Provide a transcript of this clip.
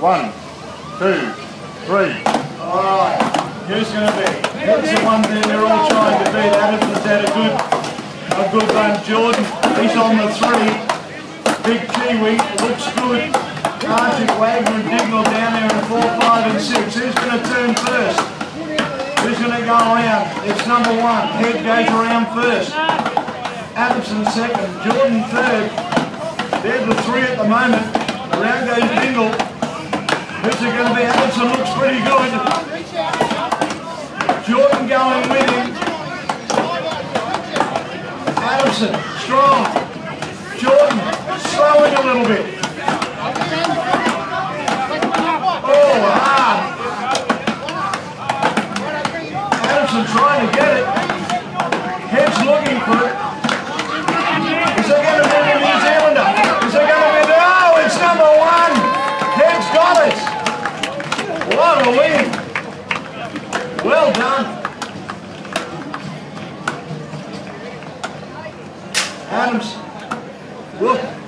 1, 2, 3. Alright, who's going to be? That's the one there they're all trying to beat. Adamson's had a good run. Jordan, he's on the 3. Big Kiwi, looks good. Archie, Wagner and Dignall down there in 4, 5 and 6. Who's going to turn first? Who's going to go around? It's number 1. Head goes around first. Adamson second. Jordan third. They're the 3 at the moment. Around goes Dignall. Who's it going to be? Adamson looks pretty good. Jordan going with him. Adamson, strong. Jordan, slowing a little bit. Oh, hard. Adamson trying to get it. Head's looking for it. Is it going to be the New Zealander? Is it going to be the... Oh, it's number 1. Head's got it. What a win. Well done. Adams. Look.